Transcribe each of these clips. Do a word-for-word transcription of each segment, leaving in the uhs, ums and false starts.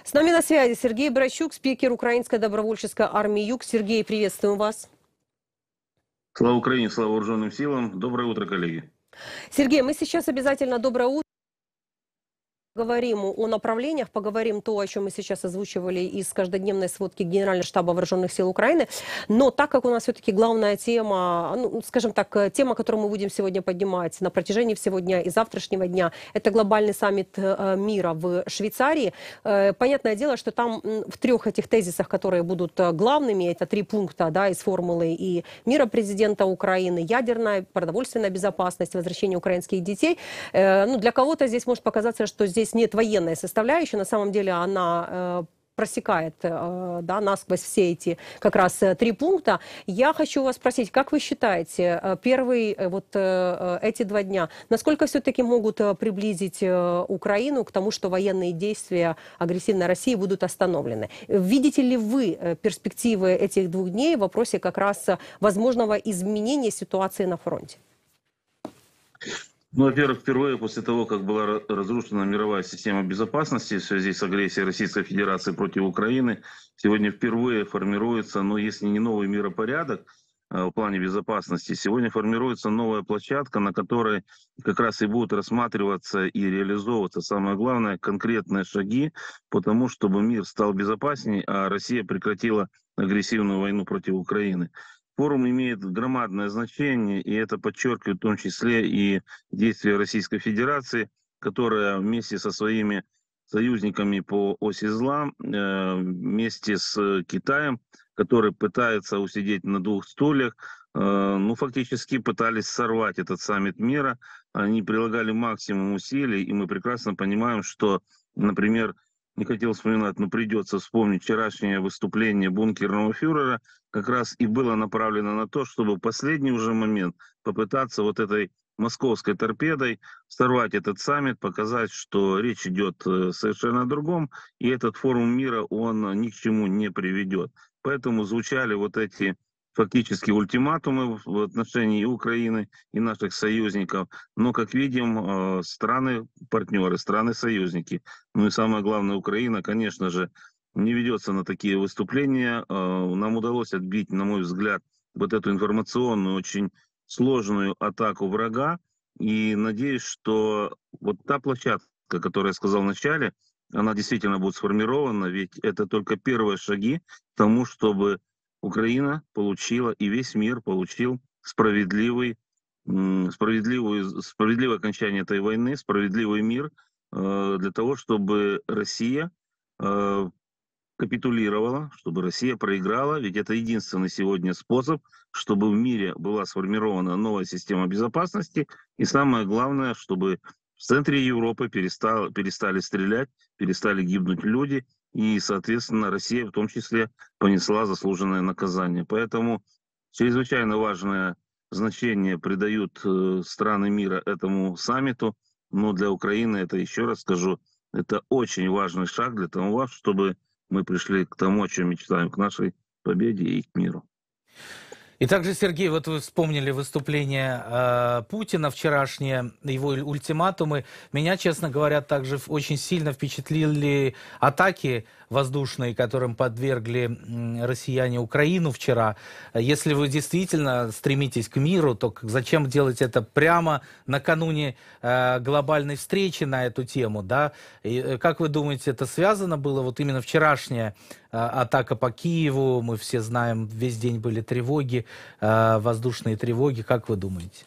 С нами на связи Сергей Брачук, спикер Украинской добровольческой армии «Юг». Сергей, приветствуем вас. Слава Украине, слава вооруженным силам. Доброе утро, коллеги. Сергей, мы сейчас обязательно доброе утро. Поговорим о направлениях, поговорим то, о чем мы сейчас озвучивали из каждодневной сводки Генерального штаба Вооруженных сил Украины. Но так как у нас все-таки главная тема, ну, скажем так, тема, которую мы будем сегодня поднимать на протяжении всего дня и завтрашнего дня, это глобальный саммит мира в Швейцарии. Понятное дело, что там в трех этих тезисах, которые будут главными, это три пункта, да, из формулы и мира президента Украины: ядерная, продовольственная безопасность, возвращение украинских детей. Ну, для кого-то здесь может показаться, что здесь Здесь нет военной составляющей, на самом деле она э, просекает э, да, насквозь все эти как раз э, три пункта. Я хочу вас спросить, как вы считаете, э, первые э, вот э, эти два дня, насколько все-таки могут э, приблизить э, Украину к тому, что военные действия агрессивной России будут остановлены? Видите ли вы э, перспективы этих двух дней в вопросе как раз э, возможного изменения ситуации на фронте? Ну, во-первых, впервые после того, как была разрушена мировая система безопасности в связи с агрессией Российской Федерации против Украины, сегодня впервые формируется, ну, если не новый миропорядок э, в плане безопасности, сегодня формируется новая площадка, на которой как раз и будут рассматриваться и реализовываться, самое главное, конкретные шаги по тому, чтобы мир стал безопаснее, а Россия прекратила агрессивную войну против Украины. Форум имеет громадное значение, и это подчеркивает в том числе и действия Российской Федерации, которая вместе со своими союзниками по оси зла, вместе с Китаем, который пытается усидеть на двух стульях, ну, фактически пытались сорвать этот саммит мира. Они прилагали максимум усилий, и мы прекрасно понимаем, что, например, не хотел вспоминать, но придется вспомнить вчерашнее выступление бункерного фюрера, как раз и было направлено на то, чтобы в последний уже момент попытаться вот этой московской торпедой сорвать этот саммит, показать, что речь идет совершенно о другом, и этот форум мира, он ни к чему не приведет. Поэтому звучали вот эти фактически ультиматумы в отношении Украины и наших союзников. Но, как видим, страны-партнеры, страны-союзники, ну и самое главное, Украина, конечно же, не ведется на такие выступления. Нам удалось отбить, на мой взгляд, вот эту информационную, очень сложную атаку врага. И надеюсь, что вот та площадка, которую я сказал в начале, она действительно будет сформирована, ведь это только первые шаги к тому, чтобы Украина получила и весь мир получил справедливый, справедливую, справедливое окончание этой войны, справедливый мир для того, чтобы Россия капитулировала, чтобы Россия проиграла, ведь это единственный сегодня способ, чтобы в мире была сформирована новая система безопасности, и самое главное, чтобы в центре Европы перестал, перестали стрелять, перестали гибнуть люди, и, соответственно, Россия в том числе понесла заслуженное наказание. Поэтому чрезвычайно важное значение придают э, страны мира этому саммиту, но для Украины, это, еще раз скажу, это очень важный шаг для того, чтобы мы пришли к тому, о чем мечтаем, к нашей победе и к миру. И также, Сергей, вот вы вспомнили выступление э, Путина вчерашнее, его ультиматумы. Меня, честно говоря, также очень сильно впечатлили атаки воздушные, которым подвергли россияне Украину вчера. Если вы действительно стремитесь к миру, то зачем делать это прямо накануне э, глобальной встречи на эту тему, да? И, как вы думаете, это связано было, вот именно вчерашняя э, атака по Киеву, мы все знаем, весь день были тревоги, э, воздушные тревоги, как вы думаете?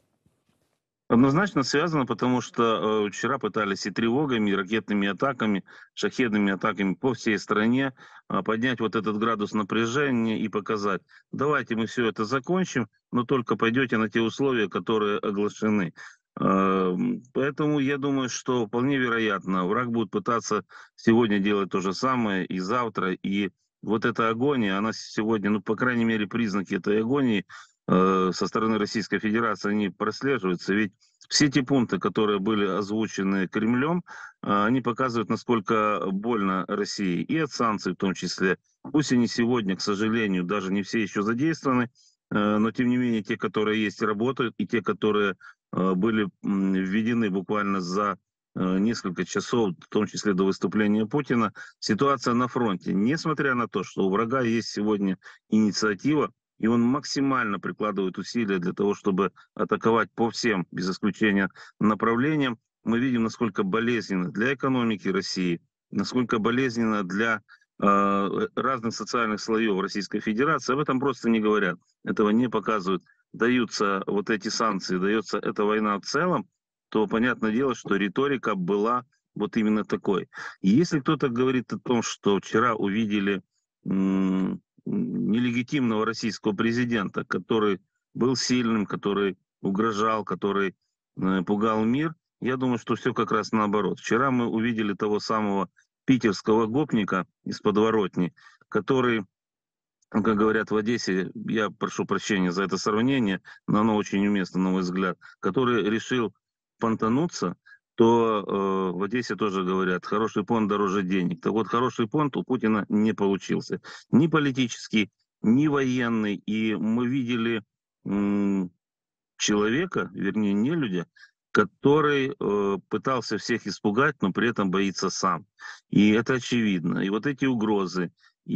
Однозначно связано, потому что э, вчера пытались и тревогами, и ракетными атаками, шахедными атаками по всей стране э, поднять вот этот градус напряжения и показать: давайте мы все это закончим, но только пойдете на те условия, которые оглашены. Э, поэтому я думаю, что вполне вероятно, враг будет пытаться сегодня делать то же самое и завтра, и вот эта агония, она сегодня, ну, по крайней мере, признаки этой агонии со стороны Российской Федерации, они прослеживаются. Ведь все те пункты, которые были озвучены Кремлем, они показывают, насколько больно России. И от санкций в том числе. Пусть они сегодня, к сожалению, даже не все еще задействованы, но тем не менее те, которые есть, работают. И те, которые были введены буквально за несколько часов, в том числе до выступления Путина, ситуация на фронте. Несмотря на то, что у врага есть сегодня инициатива, и он максимально прикладывает усилия для того, чтобы атаковать по всем, без исключения, направлениям, мы видим, насколько болезненно для экономики России, насколько болезненно для э, разных социальных слоев Российской Федерации. Об этом просто не говорят, этого не показывают. Даются вот эти санкции, дается эта война в целом, то понятное дело, что риторика была вот именно такой. И если кто-то говорит о том, что вчера увидели м- нелегитимного российского президента, который был сильным, который угрожал, который э, пугал мир, я думаю, что все как раз наоборот. Вчера мы увидели того самого питерского гопника из подворотни, который, как говорят в Одессе, я прошу прощения за это сравнение, но оно очень уместно, на мой взгляд, который решил понтануться, то э, в Одессе тоже говорят, хороший понт дороже денег. Так вот, хороший понт у Путина не получился. Ни политический, ни военный. И мы видели м- человека, вернее, не люди, который э, пытался всех испугать, но при этом боится сам. И это очевидно. И вот эти угрозы,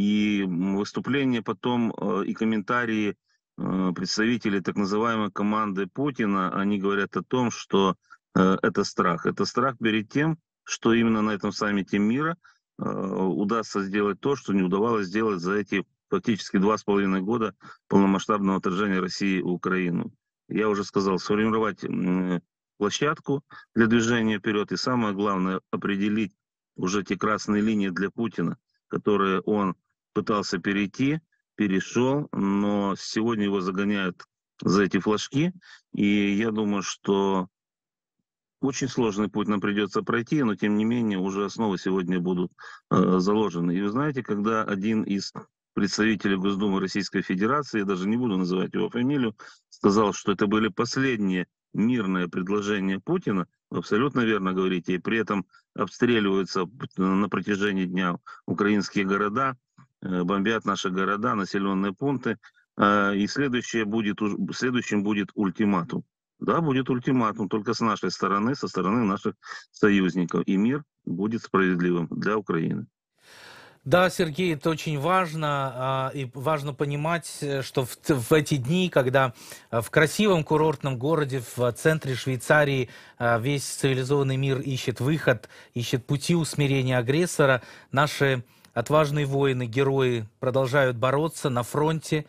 и выступления потом, э, и комментарии э, представителей так называемой команды Путина, они говорят о том, что э, это страх. Это страх перед тем, что именно на этом саммите мира э, удастся сделать то, что не удавалось сделать за эти фактически два с половиной года полномасштабного вторжения России в Украину. Я уже сказал, сформировать м, площадку для движения вперед. И самое главное, определить уже те красные линии для Путина, которые он пытался перейти, перешел, но сегодня его загоняют за эти флажки. И я думаю, что очень сложный путь нам придется пройти, но тем не менее уже основы сегодня будут э, заложены. И вы знаете, когда один из представителей Госдумы Российской Федерации, я даже не буду называть его фамилию, сказал, что это были последние мирные предложения Путина, вы абсолютно верно говорите, и при этом обстреливаются на протяжении дня украинские города, э, бомбят наши города, населенные пункты, э, и следующее будет, следующим будет ультиматум. Да, будет ультиматум, только с нашей стороны, со стороны наших союзников. И мир будет справедливым для Украины. Да, Сергей, это очень важно, и важно понимать, что в, в эти дни, когда в красивом курортном городе, в центре Швейцарии, весь цивилизованный мир ищет выход, ищет пути усмирения агрессора, наши отважные воины, герои продолжают бороться на фронте.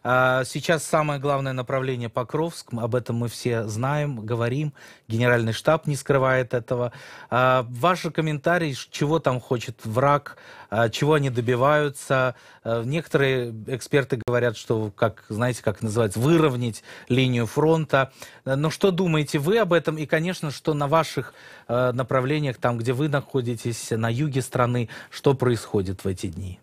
Сейчас самое главное направление Покровск, об этом мы все знаем, говорим, Генеральный штаб не скрывает этого. Ваши комментарии, чего там хочет враг, чего они добиваются. Некоторые эксперты говорят, что, как, знаете, как называется, выровнять линию фронта. Но что думаете вы об этом? И, конечно, что на ваших направлениях, там, где вы находитесь, на юге страны, что происходит в эти дни?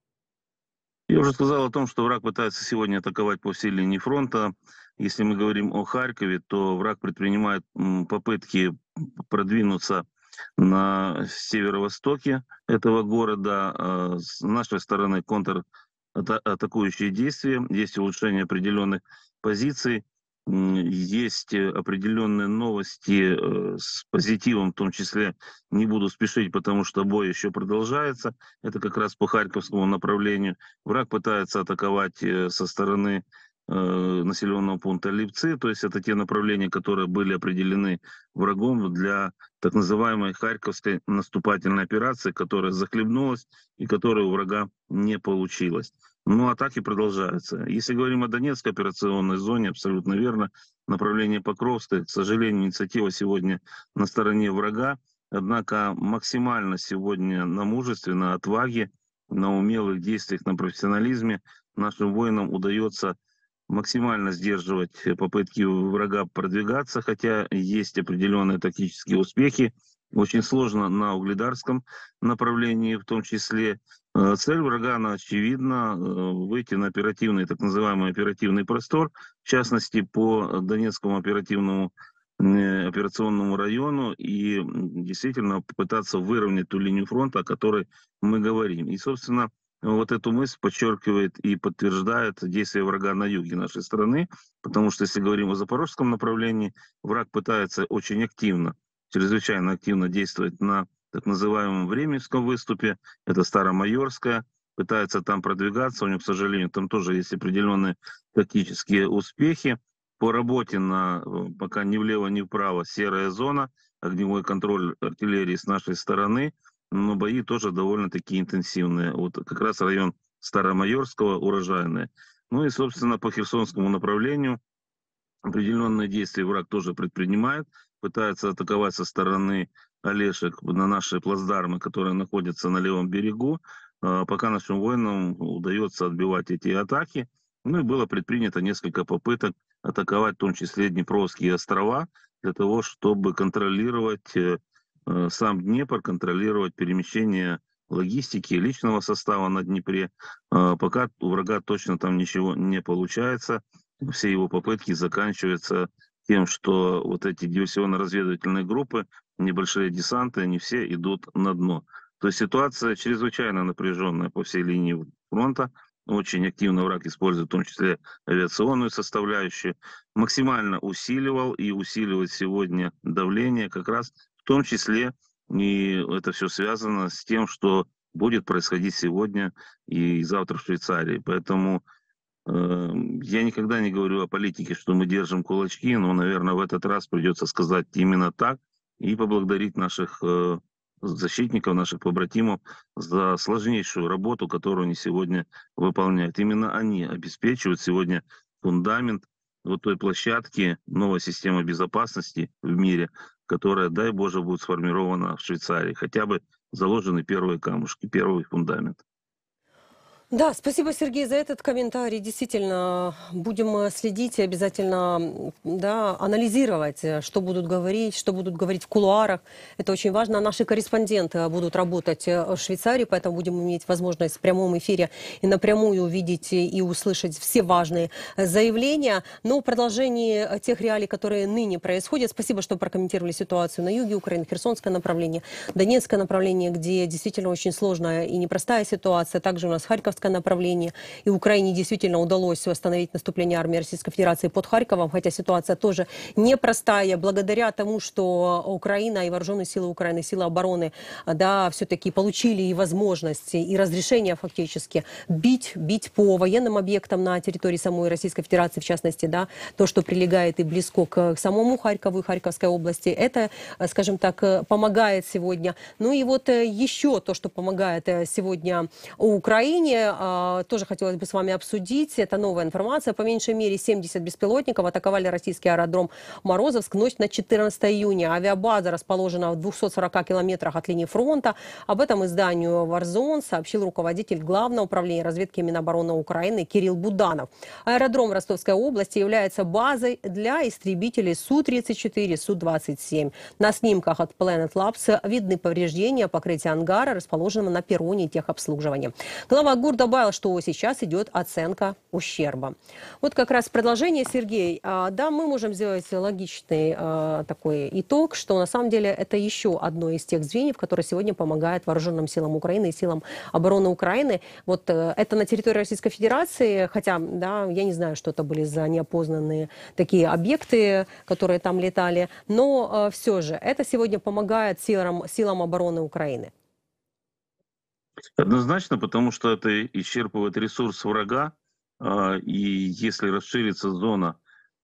Я уже сказал о том, что враг пытается сегодня атаковать по всей линии фронта. Если мы говорим о Харькове, то враг предпринимает попытки продвинуться на северо-востоке этого города. С нашей стороны контратакующие действия, есть улучшение определенных позиций, есть определенные новости с позитивом, в том числе не буду спешить, потому что бой еще продолжается. Это как раз по Харьковскому направлению. Враг пытается атаковать со стороны э, населенного пункта Липцы, то есть это те направления, которые были определены врагом для так называемой Харьковской наступательной операции, которая захлебнулась и которая у врага не получилась. Но атаки продолжаются. Если говорим о Донецкой операционной зоне, абсолютно верно, направление Покровское, к сожалению, инициатива сегодня на стороне врага, однако максимально сегодня на мужестве, на отваге, на умелых действиях, на профессионализме нашим воинам удается максимально сдерживать попытки врага продвигаться, хотя есть определенные тактические успехи. Очень сложно на угледарском направлении, в том числе. Цель врага, она очевидна, выйти на оперативный, так называемый оперативный простор, в частности, по Донецкому оперативному операционному району и действительно попытаться выровнять ту линию фронта, о которой мы говорим. И, собственно, вот эту мысль подчеркивает и подтверждает действия врага на юге нашей страны, потому что, если говорим о запорожском направлении, враг пытается очень активно чрезвычайно активно действовать на так называемом Временском выступе, это Старомайорская, пытается там продвигаться, у него, к сожалению, там тоже есть определенные тактические успехи. По работе на, пока ни влево, ни вправо, серая зона, огневой контроль артиллерии с нашей стороны, но бои тоже довольно-таки интенсивные. Вот как раз район Старомайорского, Урожайный. Ну и, собственно, по Херсонскому направлению определенные действия враг тоже предпринимает, пытается атаковать со стороны Олешек на наши плацдармы, которые находятся на левом берегу. Пока нашим воинам удается отбивать эти атаки. Ну и было предпринято несколько попыток атаковать в том числе Днепровские острова для того, чтобы контролировать э, сам Днепр, контролировать перемещение логистики, личного состава на Днепре. Э, пока у врага точно там ничего не получается. Все его попытки заканчиваются тем, что вот эти диверсионно-разведывательные группы, небольшие десанты, они все идут на дно. То есть ситуация чрезвычайно напряженная по всей линии фронта. Очень активно враг использует в том числе авиационную составляющую. Максимально усиливал и усиливает сегодня давление как раз в том числе. И это все связано с тем, что будет происходить сегодня и завтра в Швейцарии. Поэтому э, я никогда не говорю о политике, что мы держим кулачки, но, наверное, в этот раз придется сказать именно так и поблагодарить наших э, защитников, наших побратимов за сложнейшую работу, которую они сегодня выполняют. Именно они обеспечивают сегодня фундамент вот той площадки, новой системы безопасности в мире, которая, дай Боже, будет сформирована в Швейцарии. Хотя бы заложены первые камушки, первый фундамент. Да, спасибо, Сергей, за этот комментарий. Действительно, будем следить и обязательно, да, анализировать, что будут говорить, что будут говорить в кулуарах. Это очень важно. Наши корреспонденты будут работать в Швейцарии, поэтому будем иметь возможность в прямом эфире и напрямую увидеть и услышать все важные заявления. Но в продолжении тех реалий, которые ныне происходят, спасибо, что прокомментировали ситуацию на юге Украины, Херсонское направление, Донецкое направление, где действительно очень сложная и непростая ситуация. Также у нас Харьковское направление. И Украине действительно удалось восстановить наступление армии Российской Федерации под Харьковом, хотя ситуация тоже непростая. Благодаря тому, что Украина и вооруженные силы Украины, силы обороны, да, все-таки получили и возможности, и разрешение фактически бить, бить по военным объектам на территории самой Российской Федерации, в частности, да, то, что прилегает и близко к самому Харькову и Харьковской области, это, скажем так, помогает сегодня. Ну и вот еще то, что помогает сегодня Украине, тоже хотелось бы с вами обсудить. Это новая информация. По меньшей мере семьдесят беспилотников атаковали российский аэродром Морозовск в ночь на четырнадцатое июня. Авиабаза расположена в двухстах сорока километрах от линии фронта. Об этом изданию Warzone сообщил руководитель Главного управления разведки Минобороны Украины Кирилл Буданов. Аэродром Ростовской области является базой для истребителей Су тридцать четыре, Су двадцать семь. На снимках от Planet Labs видны повреждения покрытия ангара, расположенного на перроне техобслуживания. Глава ГУР добавил, что сейчас идет оценка ущерба. Вот как раз продолжение, Сергей. Да, мы можем сделать логичный такой итог, что на самом деле это еще одно из тех звеньев, которые сегодня помогают вооруженным силам Украины и силам обороны Украины. Вот это на территории Российской Федерации, хотя, да, я не знаю, что это были за неопознанные такие объекты, которые там летали, но все же это сегодня помогает силам, силам обороны Украины. Однозначно, потому что это исчерпывает ресурс врага, и если расширится зона,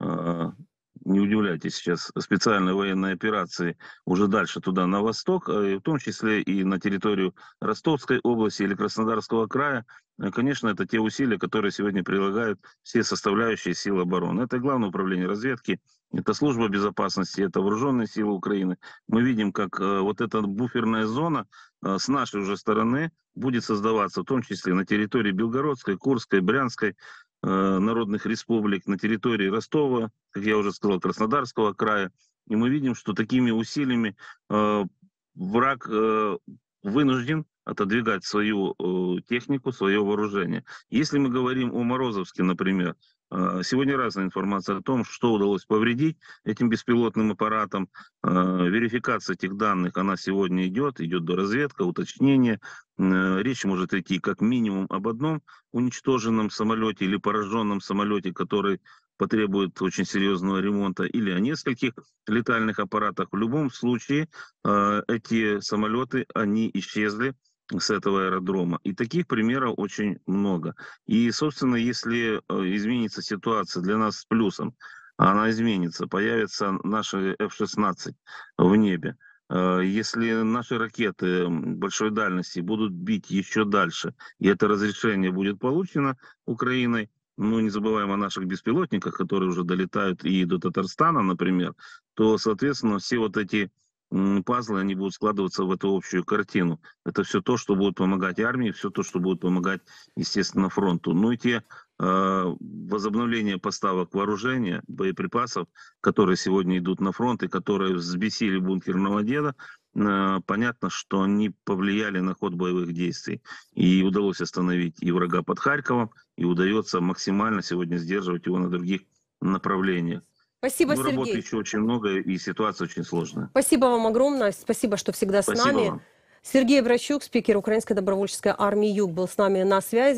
не удивляйтесь сейчас, специальной военной операции уже дальше туда, на восток, в том числе и на территорию Ростовской области или Краснодарского края, конечно, это те усилия, которые сегодня прилагают все составляющие сил обороны. Это Главное управление разведки, это служба безопасности, это вооруженные силы Украины. Мы видим, как вот эта буферная зона с нашей уже стороны будет создаваться, в том числе на территории Белгородской, Курской, Брянской народных республик, на территории Ростова, как я уже сказал, Краснодарского края. И мы видим, что такими усилиями враг вынужден отодвигать свою технику, свое вооружение. Если мы говорим о Морозовске, например, сегодня разная информация о том, что удалось повредить этим беспилотным аппаратам. Верификация этих данных, она сегодня идет, идет до разведка, уточнения. Речь может идти как минимум об одном уничтоженном самолете или пораженном самолете, который потребует очень серьезного ремонта, или о нескольких летальных аппаратах. В любом случае э, эти самолеты, они исчезли с этого аэродрома. И таких примеров очень много. И, собственно, если изменится ситуация для нас с плюсом, она изменится, появятся наши эф шестнадцать в небе, если наши ракеты большой дальности будут бить еще дальше, и это разрешение будет получено Украиной, ну, не забываем о наших беспилотниках, которые уже долетают и до Татарстана, например, то, соответственно, все вот эти пазлы, они будут складываться в эту общую картину. Это все то, что будет помогать армии, все то, что будет помогать, естественно, фронту. Ну и те э, возобновления поставок вооружения, боеприпасов, которые сегодня идут на фронт и которые взбесили бункерного деда, э, понятно, что они повлияли на ход боевых действий. И удалось остановить и врага под Харьковом, и удается максимально сегодня сдерживать его на других направлениях. Спасибо, ну, Сергей. Работы еще очень много, и ситуация очень сложная. Спасибо вам огромное. Спасибо, что всегда с Спасибо нами. вам. Сергей Брачук, спикер Украинской добровольческой армии «Юг», был с нами на связи.